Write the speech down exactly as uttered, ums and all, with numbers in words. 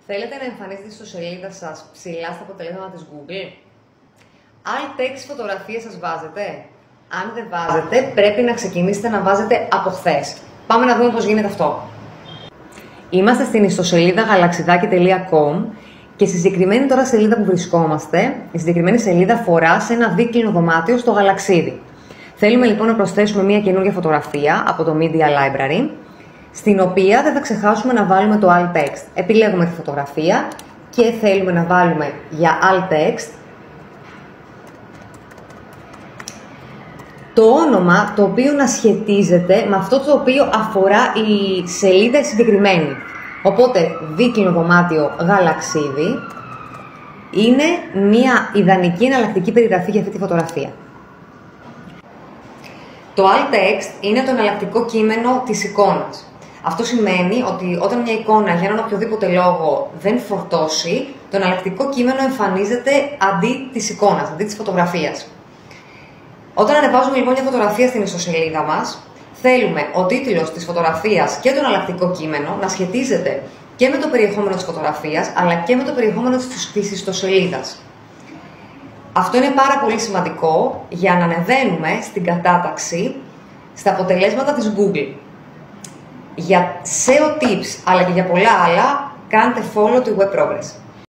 Θέλετε να εμφανίζετε στη ιστοσελίδα σας ψηλά στα αποτελέσματα της Google? Alt text φωτογραφίες σας βάζετε? Αν δεν βάζετε, πρέπει να ξεκινήσετε να βάζετε από χθες. Πάμε να δούμε πώς γίνεται αυτό. Είμαστε στην ιστοσελίδα γαλαξιδάκι τελεία κομ και στη συγκεκριμένη τώρα σελίδα που βρισκόμαστε, η συγκεκριμένη σελίδα αφορά σε ένα δίκλινο δωμάτιο στο γαλαξίδι. Θέλουμε λοιπόν να προσθέσουμε μια καινούργια φωτογραφία από το Media Library, στην οποία δεν θα ξεχάσουμε να βάλουμε το Alt Text. Επιλέγουμε τη φωτογραφία και θέλουμε να βάλουμε για Alt Text το όνομα το οποίο να σχετίζεται με αυτό το οποίο αφορά η σελίδα συγκεκριμένη. Οπότε, δίκλινο δωμάτιο γαλαξίδι είναι μια ιδανική εναλλακτική περιγραφή για αυτή τη φωτογραφία. Το Alt Text είναι το εναλλακτικό κείμενο της εικόνας. Αυτό σημαίνει ότι όταν μια εικόνα για έναν οποιοδήποτε λόγο δεν φορτώσει, το εναλλακτικό κείμενο εμφανίζεται αντί της εικόνας, αντί της φωτογραφίας. Όταν ανεβάζουμε λοιπόν μια φωτογραφία στην ιστοσελίδα μας, θέλουμε ο τίτλος της φωτογραφίας και το εναλλακτικό κείμενο να σχετίζεται και με το περιεχόμενο της φωτογραφίας, αλλά και με το περιεχόμενο της ιστοσελίδας. Αυτό είναι πάρα πολύ σημαντικό για να ανεβαίνουμε στην κατάταξη στα αποτελέσματα της Google. Για σέο tips, αλλά και για πολλά άλλα, κάντε follow to Web Progress.